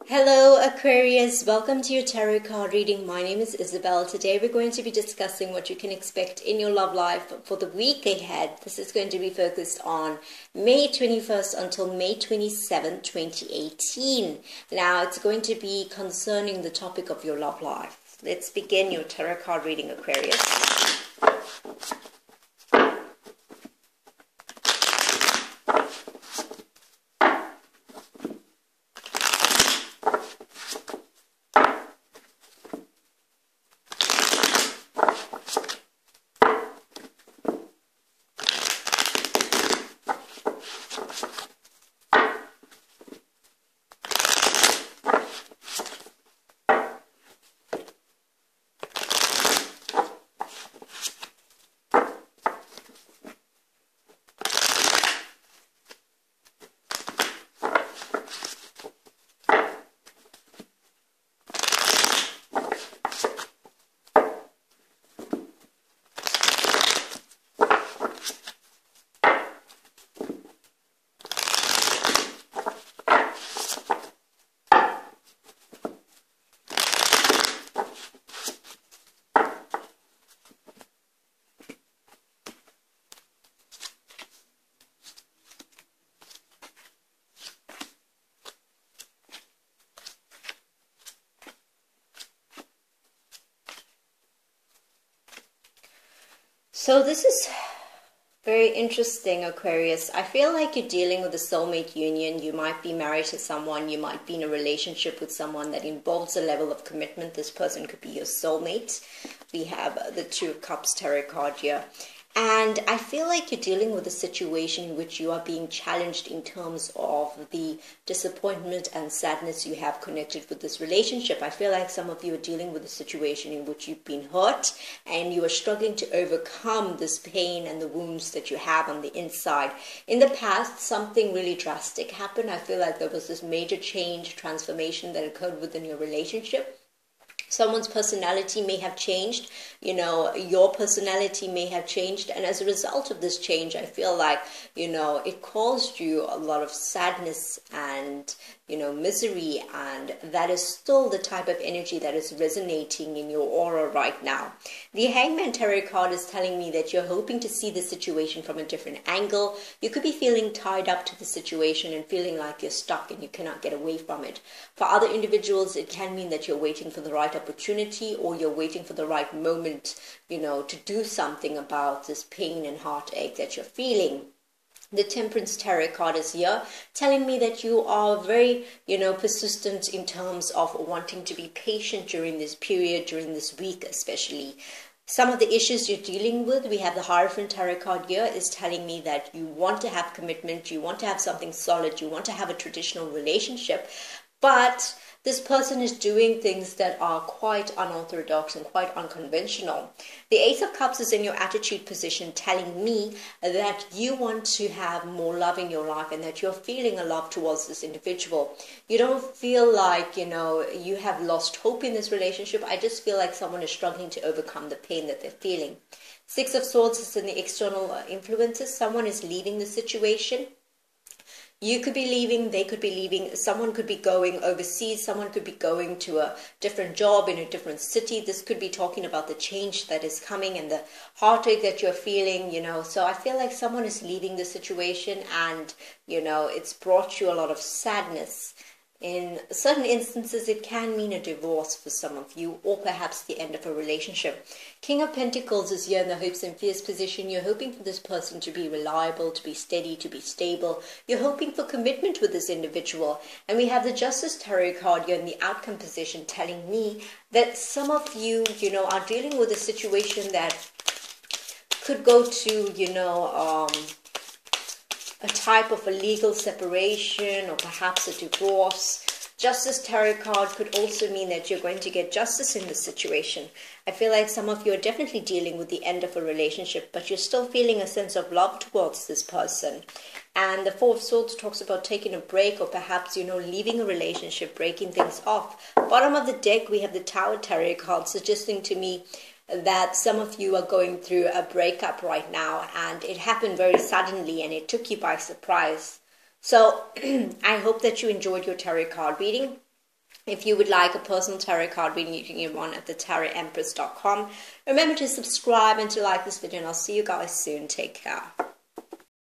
Hello Aquarius, welcome to your tarot card reading. My name is Isabel. Today we're going to be discussing what you can expect in your love life for the week ahead. This is going to be focused on May 21st until May 27th, 2018. Now it's going to be concerning the topic of your love life. Let's begin your tarot card reading, Aquarius. So this is very interesting, Aquarius. I feel like you're dealing with a soulmate union. You might be married to someone. You might be in a relationship with someone that involves a level of commitment. This person could be your soulmate. We have the Two of Cups tarot card here. And I feel like you're dealing with a situation in which you are being challenged in terms of the disappointment and sadness you have connected with this relationship. I feel like some of you are dealing with a situation in which you've been hurt and you are struggling to overcome this pain and the wounds that you have on the inside. In the past, something really drastic happened. I feel like there was this major change, transformation that occurred within your relationship. Someone's personality may have changed, your personality may have changed. And as a result of this change, I feel like, it caused you a lot of sadness and, misery. And that is still the type of energy that is resonating in your aura right now. The Hangman Tarot card is telling me that you're hoping to see the situation from a different angle. You could be feeling tied up to the situation and feeling like you're stuck and you cannot get away from it. For other individuals, it can mean that you're waiting for the right opportunity or you're waiting for the right moment, to do something about this pain and heartache that you're feeling. The Temperance Tarot card is here telling me that you are very, persistent in terms of wanting to be patient during this period, during this week especially. Some of the issues you're dealing with, we have the Hierophant Tarot card here, is telling me that you want to have commitment, you want to have something solid, you want to have a traditional relationship, but this person is doing things that are quite unorthodox and quite unconventional. The Ace of Cups is in your attitude position telling me that you want to have more love in your life and that you're feeling a love towards this individual. You don't feel like, you have lost hope in this relationship. I just feel like someone is struggling to overcome the pain that they're feeling. Six of Swords is in the external influences. Someone is leaving the situation. You could be leaving, they could be leaving, someone could be going overseas, someone could be going to a different job in a different city. This could be talking about the change that is coming and the heartache that you're feeling, So I feel like someone is leaving the situation and, it's brought you a lot of sadness. In certain instances, it can mean a divorce for some of you, or perhaps the end of a relationship. King of Pentacles is here in the hopes and fears position. You're hoping for this person to be reliable, to be steady, to be stable. You're hoping for commitment with this individual. And we have the Justice Tarot card here in the outcome position telling me that some of you, are dealing with a situation that could go to, a type of a legal separation or perhaps a divorce. Justice Tarot card could also mean that you're going to get justice in this situation. I feel like some of you are definitely dealing with the end of a relationship, but you're still feeling a sense of love towards this person. And the Four of Swords talks about taking a break or perhaps, leaving a relationship, breaking things off. Bottom of the deck, we have the Tower Tarot card suggesting to me that some of you are going through a breakup right now and it happened very suddenly and it took you by surprise. So I hope that you enjoyed your tarot card reading. If you would like a personal tarot card reading, you can get one at thetarotempress.com. Remember to subscribe and to like this video, and I'll see you guys soon. Take care.